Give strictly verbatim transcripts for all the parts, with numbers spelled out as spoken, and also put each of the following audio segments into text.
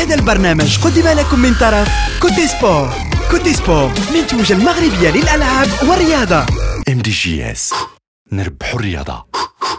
هذا البرنامج قدم لكم من طرف كوتي سبور. كوتي سبور منتوجة المغربية للألعاب والرياضة. ام دي جي اس، نربحوا الرياضة.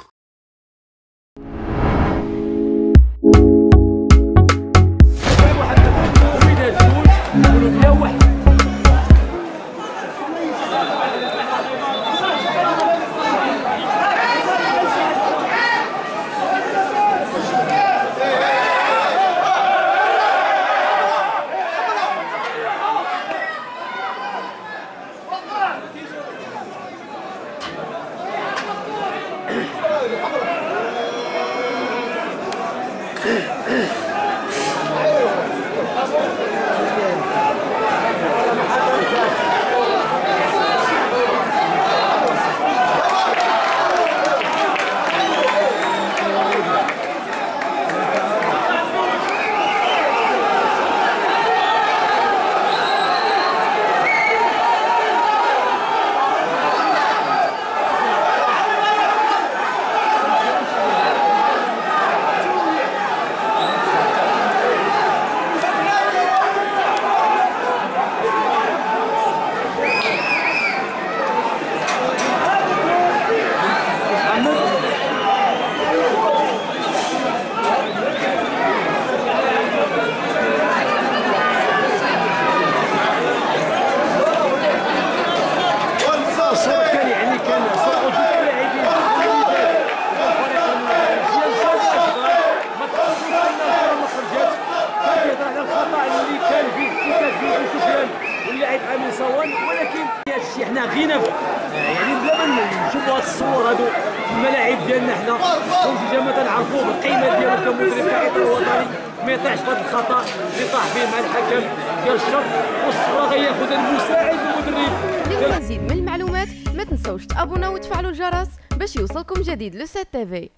ولكن هادشي حنا غينا يعني بلا ما نشوفوا هاد الصور هادو في الملاعب ديالنا حنا كونجي ما تنعرفوا بالقيمه ديالو كمدرب كاطر وطني ما يطيحش في هاد الخطا اللي طاح فيه مع الحكم ديال الشرط، والصوره غياخذ المساعد المدرب. للمزيد من المعلومات ما تنساوش تابوناو وتفعلوا الجرس باش يوصلكم جديد لو سات تي في.